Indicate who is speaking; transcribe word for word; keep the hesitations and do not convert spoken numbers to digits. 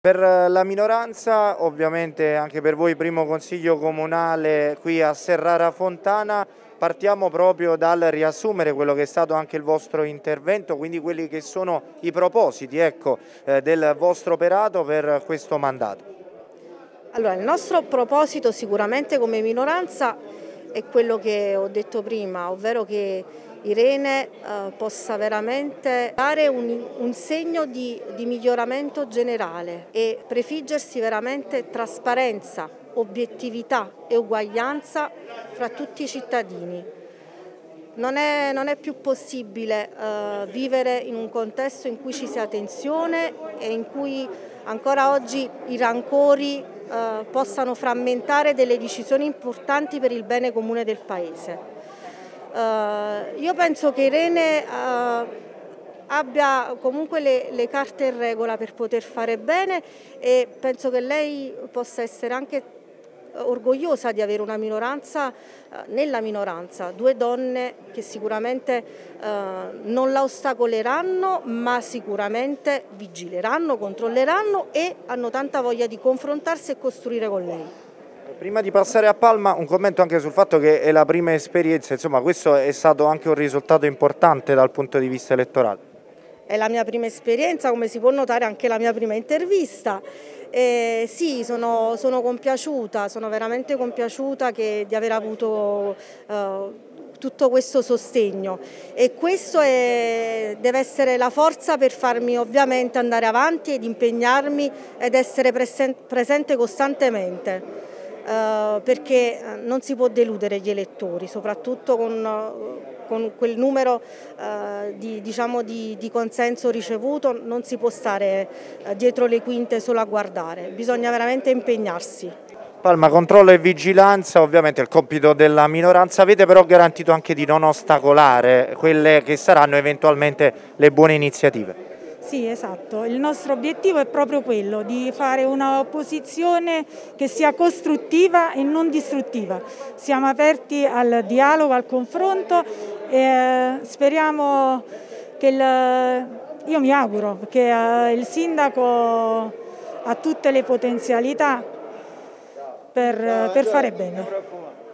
Speaker 1: Per la minoranza, ovviamente anche per voi primo consiglio comunale qui a Serrara Fontana, partiamo proprio dal riassumere quello che è stato anche il vostro intervento, quindi quelli che sono i propositi, ecco, eh, del vostro operato per questo mandato.
Speaker 2: Allora, il nostro proposito sicuramente come minoranza è quello che ho detto prima, ovvero che Irene eh, possa veramente dare un, un segno di, di miglioramento generale e prefiggersi veramente trasparenza, obiettività e uguaglianza fra tutti i cittadini. Non è, non è più possibile eh, vivere in un contesto in cui ci sia tensione e in cui ancora oggi i rancori eh, possano frammentare delle decisioni importanti per il bene comune del Paese. Uh, io penso che Irene uh, abbia comunque le, le carte in regola per poter fare bene e penso che lei possa essere anche orgogliosa di avere una minoranza, uh, nella minoranza, due donne che sicuramente uh, non la ostacoleranno ma sicuramente vigileranno, controlleranno e hanno tanta voglia di confrontarsi e costruire con lei.
Speaker 1: Prima di passare a Palma, un commento anche sul fatto che è la prima esperienza, insomma questo è stato anche un risultato importante dal punto di vista elettorale.
Speaker 2: È la mia prima esperienza, come si può notare anche la mia prima intervista. Eh, sì, sono, sono compiaciuta, sono veramente compiaciuta che, di aver avuto eh, tutto questo sostegno e questo è, deve essere la forza per farmi ovviamente andare avanti ed impegnarmi ed essere presen- presente costantemente. Uh, perché non si può deludere gli elettori, soprattutto con, uh, con quel numero uh, di, diciamo di, di consenso ricevuto, non si può stare uh, dietro le quinte solo a guardare, bisogna veramente impegnarsi.
Speaker 1: Palma, controllo e vigilanza, ovviamente è il compito della minoranza, avete però garantito anche di non ostacolare quelle che saranno eventualmente le buone iniziative.
Speaker 3: Sì, esatto. Il nostro obiettivo è proprio quello di fare un'opposizione che sia costruttiva e non distruttiva. Siamo aperti al dialogo, al confronto e speriamo che il, io mi auguro che il sindaco ha tutte le potenzialità per, per fare bene.